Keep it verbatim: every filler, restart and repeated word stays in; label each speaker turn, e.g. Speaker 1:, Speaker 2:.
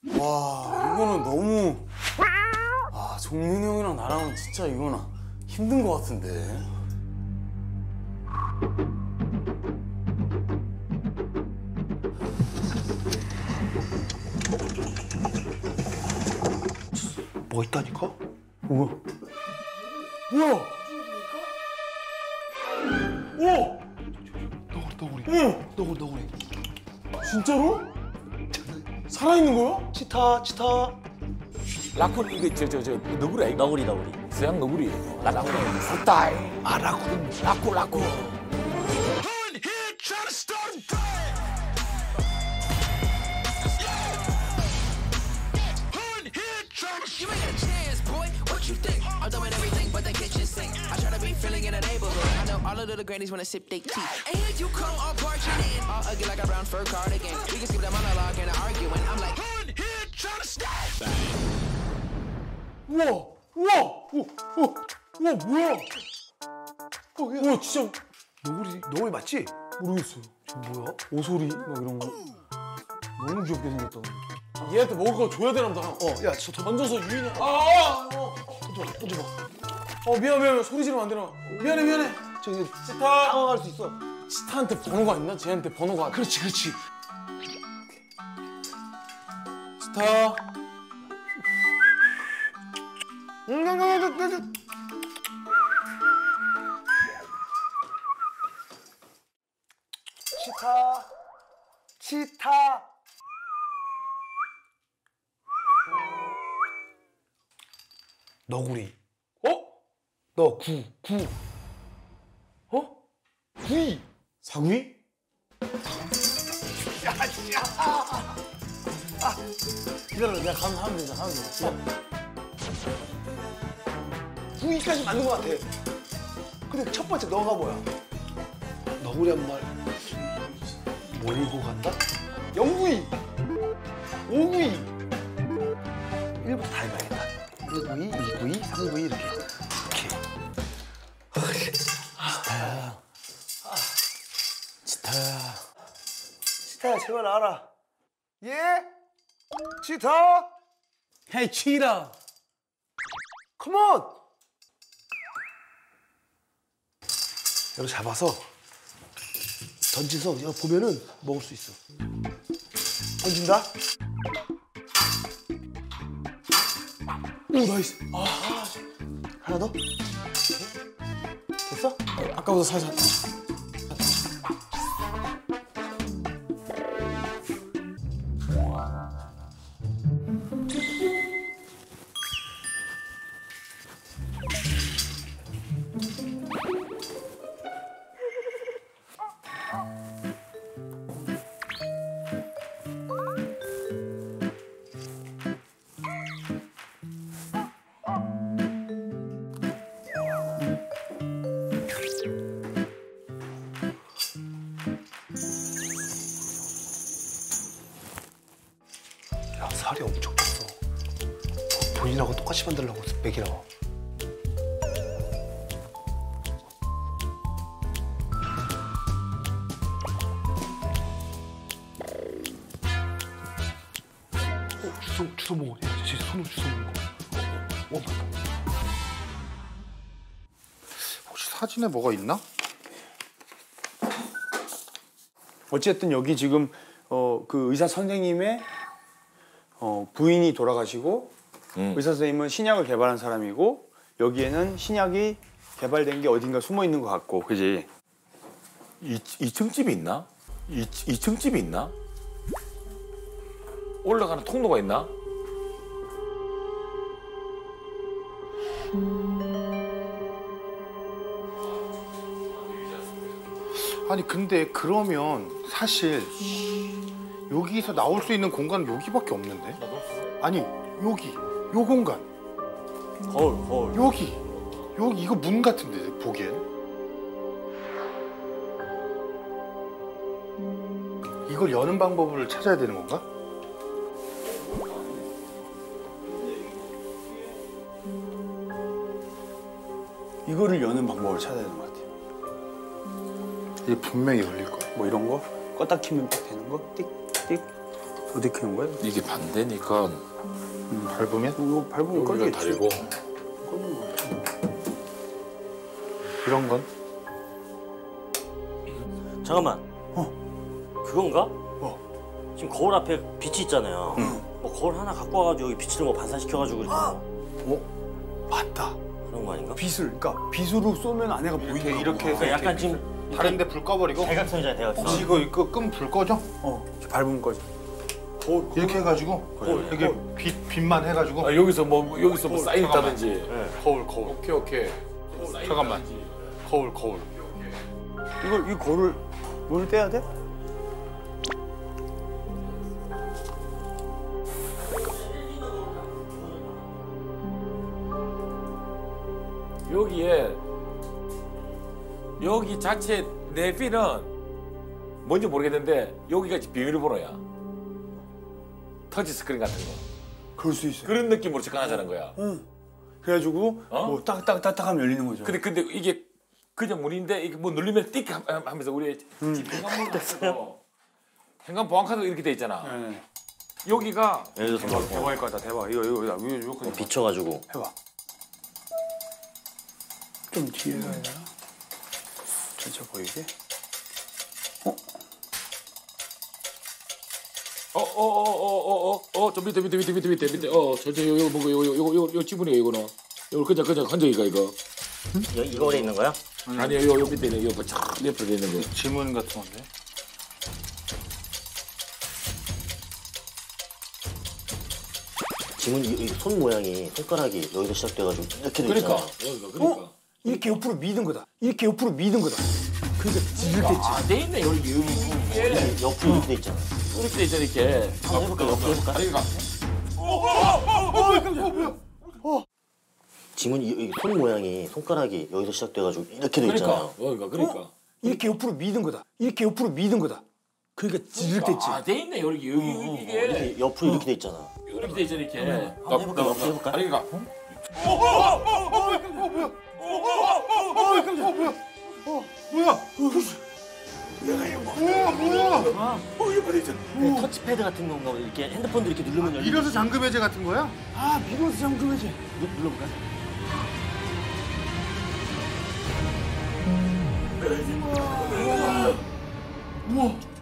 Speaker 1: 와, 이거는 너무. 아, 종민이 형이랑 나랑은 진짜 이거는 힘든 것 같은데.
Speaker 2: 뭐 있다니까?
Speaker 1: 뭐야? 뭐야? 오!
Speaker 2: 너구리, 너구리.
Speaker 1: 응!
Speaker 2: 너구리, 너구리.
Speaker 1: 진짜로? 살아있는 거야?
Speaker 2: 치타, 치타.
Speaker 3: 라쿤 이게 저저 저 너구리 아이가?
Speaker 4: 너구리 너구리.
Speaker 3: 서양 너구리.
Speaker 4: 라쿤.
Speaker 3: 섰다.
Speaker 2: 아, 라쿤.
Speaker 3: 라쿤 라쿤.
Speaker 5: You ain't got a chance, boy. What you think? I'm doing everything but the kitchen sink. I try to be feeling in the neighborhood. I know all of the little grannies wanna sip their tea. And here you come, all barging in, all ugly like a brown fur cardigan. We can skip the monologue and the arguing. I'm like, hood here trying to stop.
Speaker 1: 우와! 우와! 우와! 우와! 우와, 뭐야? 어, 우와, 진짜
Speaker 2: 너구리, 너구리 맞지?
Speaker 1: 모르겠어요.
Speaker 2: 지금 뭐야?
Speaker 1: 오소리 막 이런 거. 너무 귀엽게 생겼다. 얘한테 먹을 거 줘야 되나 보다.
Speaker 2: 어, 야, 저 던,
Speaker 1: 던져서 유인해. 아, 아, 어.
Speaker 2: 던져봐, 던져봐.
Speaker 1: 어, 미안, 미안, 미안. 소리 지르면 안 되나? 미안해, 미안해.
Speaker 2: 저기
Speaker 1: 치타.
Speaker 2: 당황할 수 있어.
Speaker 1: 치타한테 번호가 있나? 쟤한테 번호가.
Speaker 2: 그렇지, 그렇지.
Speaker 1: 치타.
Speaker 2: 응, 응, 응, 응, 응. 치타, 치타. 너구리.
Speaker 1: 어?
Speaker 2: 너 구, 구.
Speaker 1: 어?
Speaker 2: 구이.
Speaker 1: 사구이?
Speaker 2: 야, 진짜.
Speaker 1: 기다려, 내가 가면 하면 되자, 하면 되자.
Speaker 2: 구이까지 맞는 것 같아. 근데 첫 번째 너가 뭐야? 너구리 한 마리 몰고 간다? 영구이, 오구이. 일부터 다 해봐야겠다. 일구이, 이구이, 삼구이 이렇게. 오케이.
Speaker 1: 치타야. 치타야.
Speaker 2: 치타야, 제발 알아. 예? 치타?
Speaker 1: 헤이, 치라.
Speaker 2: 컴온! 이거 잡아서 던지서 이거 보면은 먹을 수 있어. 던진다.
Speaker 1: 오, 나이스. 아,
Speaker 2: 하나 더. 됐어?
Speaker 1: 아까보다 살살.
Speaker 2: 야, 살이 엄청 컸어. 본인하고 똑같이 만들려고 맥이라고. 어, 주워, 주워 먹어. 야, 제 손으로 주워 먹는 거. 어, 맞다.
Speaker 6: 혹시 사진에 뭐가 있나?
Speaker 1: 어쨌든 여기 지금 어, 그 의사 선생님의 어, 부인이 돌아가시고
Speaker 3: 음.
Speaker 1: 의사 선생님은 신약을 개발한 사람이고 여기에는 신약이 개발된 게 어딘가 숨어 있는 것 같고, 그지?
Speaker 3: 이, 이 층 집이 있나? 이, 이 층 집이 있나? 올라가는 통로가 있나?
Speaker 6: 아니 근데 그러면 사실 여기서 나올 수 있는 공간은 여기밖에 없는데? 아니 여기, 요 공간,
Speaker 3: 거울, 거울.
Speaker 6: 여기, 여기 이거 문 같은데 보기엔? 이걸 여는 방법을 찾아야 되는 건가?
Speaker 1: 이거를 여는 방법을 찾아야 되는 것 같아요.
Speaker 6: 이게 분명히 열릴 거야.
Speaker 1: 뭐 이런 거 껐다 키면 딱 되는 거? 띡, 띡. 어디 켜는 거야?
Speaker 3: 이게 반대니까
Speaker 6: 밟으면?
Speaker 1: 이거 밟으면
Speaker 3: 여기가
Speaker 1: 꺼지겠지.
Speaker 3: 다리고.
Speaker 6: 이런 건?
Speaker 4: 잠깐만.
Speaker 1: 어.
Speaker 4: 그건가?
Speaker 1: 어.
Speaker 4: 지금 거울 앞에 빛이 있잖아요. 뭐 거울 하나 갖고 와가지고 여기 빛을 뭐 반사시켜가지고 이렇게
Speaker 1: 어? 맞다.
Speaker 4: 그런 거 아닌가?
Speaker 1: 빛을, 그러니까 빛으로 쏘면 아내가
Speaker 6: 이렇게
Speaker 1: 보이는
Speaker 6: 이렇게 해서
Speaker 4: 그러니까 약간
Speaker 6: 이렇게
Speaker 4: 지금
Speaker 6: 다른데 불 꺼버리고
Speaker 4: 대각선이잖아, 대각선.
Speaker 6: 혹시 이거 이거 끄면 불 꺼져?
Speaker 1: 어, 밟으면 꺼져. 거울,
Speaker 6: 이렇게 해가지고
Speaker 4: 그래.
Speaker 6: 이렇게 빛 빛만 해가지고
Speaker 3: 아, 여기서 뭐 여기서 뭐 사인
Speaker 6: 잠깐만.
Speaker 3: 있다든지.
Speaker 4: 네.
Speaker 6: 거울 거울
Speaker 3: 오케이 오케이.
Speaker 6: 잠깐만 거울 거울
Speaker 1: 이걸 이 거울을 문을 떼야 돼?
Speaker 3: 여기에 여기 자체 내피는 뭔지 모르겠는데 여기가 비밀번호야. 터치 스크린 같은 거.
Speaker 1: 그럴 수 있어.
Speaker 3: 그런 느낌으로 접근하자는 거야.
Speaker 1: 응. 그래가지고
Speaker 3: 어?
Speaker 1: 뭐 딱딱딱딱 하면 열리는 거죠.
Speaker 3: 근데 근데 이게 그냥 문인데 이게 뭐 눌리면 띡 함- 하면서 우리 집 현관문 됐어요. 현관 보안 카드 이렇게 돼 있잖아.
Speaker 1: 네.
Speaker 3: 여기가
Speaker 4: 예를 들어서 뭐
Speaker 1: 대박일 것 같다. 대박. 이거 이거 이거 이거 이거
Speaker 4: 비춰가지고
Speaker 1: 해봐. 좀 뒤에 가야 되나? 전체 보이게.
Speaker 3: 어 어 어 어 어 어 저 밑에 밑에 밑에 밑에 밑에 밑에 어 저저 요 요 뭐고 요요 요 요 요 지분이에요 이거는. 이거 그냥 그냥 한정이가 이거.
Speaker 4: 여, 이거에 있는 거야?
Speaker 3: 아니요 요 요 밑에 있는 요쫙 옆에 돼 있는 거.
Speaker 6: 지문 같은 건데
Speaker 4: 지문 이, 이 손 모양이 손가락이 여기서 시작돼가지고 이렇게 돼 있잖아.
Speaker 3: 그러니까 여기가 그러니까.
Speaker 1: 어? 이렇게 옆으로 미는 거다. 이렇게 옆으로 미는 거다. 그러니까 찌를 때
Speaker 3: 아돼 있네 여기 여기 이게
Speaker 4: 옆으로 이렇게 돼 있잖아.
Speaker 3: 이렇게 돼 있잖아 이렇게.
Speaker 4: 한번 해볼까? 옆으로 해볼까?
Speaker 3: 그러니까.
Speaker 4: 지문 이, 이 손 모양이 손가락이 여기서 시작돼가지고 이렇게 돼 있잖아요.
Speaker 3: 그러니까 여기가 그러니까.
Speaker 1: 이렇게 옆으로 미는 거다. 이렇게 옆으로 미는 거다. 그러니까 찌를 때 찌.
Speaker 3: 아돼 있네 여기 여기 이게
Speaker 4: 이렇게 옆으로 이렇게 돼 있잖아.
Speaker 3: 이렇게 돼 있잖아 이렇게.
Speaker 4: 한번 해볼까? 옆으로 해볼까?
Speaker 3: 아니 그러니까.
Speaker 6: 뭐야 뭐야 뭐야
Speaker 4: 그 터치패드 같은 건가 보다. 이렇게 핸드폰도 이렇게 누르면 열리는
Speaker 6: 이래서 잠금 해제 같은 거야?
Speaker 1: 아, 미로스 잠금해지.
Speaker 4: 누- 눌러볼까?
Speaker 6: 우와